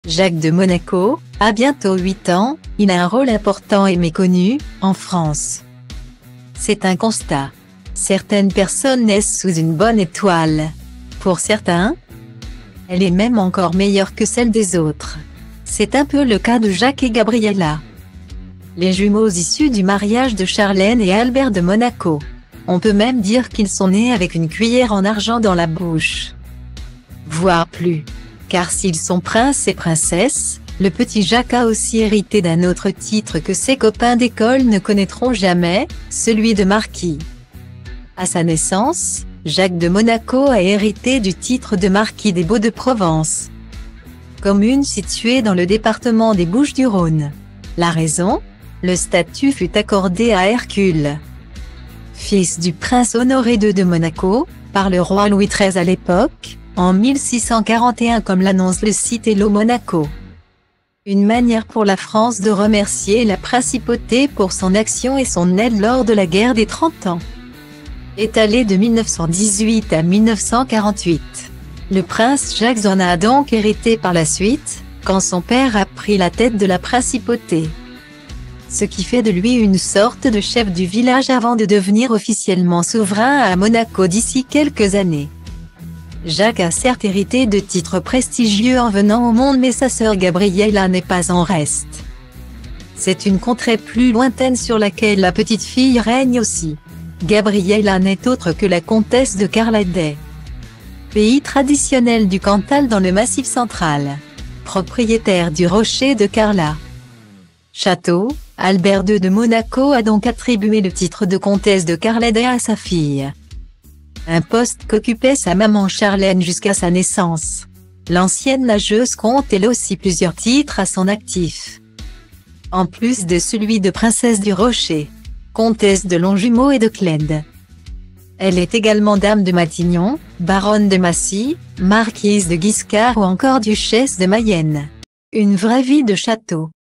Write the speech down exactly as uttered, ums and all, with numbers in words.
Jacques de Monaco, a bientôt huit ans, il a un rôle important et méconnu, en France. C'est un constat. Certaines personnes naissent sous une bonne étoile. Pour certains, elle est même encore meilleure que celle des autres. C'est un peu le cas de Jacques et Gabriella, les jumeaux issus du mariage de Charlène et Albert de Monaco. On peut même dire qu'ils sont nés avec une cuillère en argent dans la bouche. Voire plus. Car s'ils sont princes et princesses, le petit Jacques a aussi hérité d'un autre titre que ses copains d'école ne connaîtront jamais, celui de marquis. À sa naissance, Jacques de Monaco a hérité du titre de marquis des Baux-de-Provence, commune située dans le département des Bouches-du-Rhône. La raison ? Le statut fut accordé à Hercule, fils du prince Honoré deux de Monaco, par le roi Louis treize à l'époque, en mille six cent quarante et un comme l'annonce le site Hello Monaco. Une manière pour la France de remercier la principauté pour son action et son aide lors de la guerre des Trente Ans. Étalé de mille neuf cent dix-huit à mille neuf cent quarante-huit. Le prince Jacques en a donc hérité par la suite, quand son père a pris la tête de la principauté. Ce qui fait de lui une sorte de chef du village avant de devenir officiellement souverain à Monaco d'ici quelques années. Jacques a certes hérité de titres prestigieux en venant au monde, mais sa sœur Gabriella n'est pas en reste. C'est une contrée plus lointaine sur laquelle la petite fille règne aussi. Gabriella n'est autre que la comtesse de Carladais, pays traditionnel du Cantal dans le Massif central, propriétaire du rocher de Carlat. Château, Albert deux de Monaco a donc attribué le titre de comtesse de Carladais à sa fille. Un poste qu'occupait sa maman Charlène jusqu'à sa naissance. L'ancienne nageuse compte elle aussi plusieurs titres à son actif, en plus de celui de princesse du Rocher, comtesse de Longjumeau et de Clède. Elle est également dame de Matignon, baronne de Massy, marquise de Guiscard ou encore duchesse de Mayenne. Une vraie vie de château.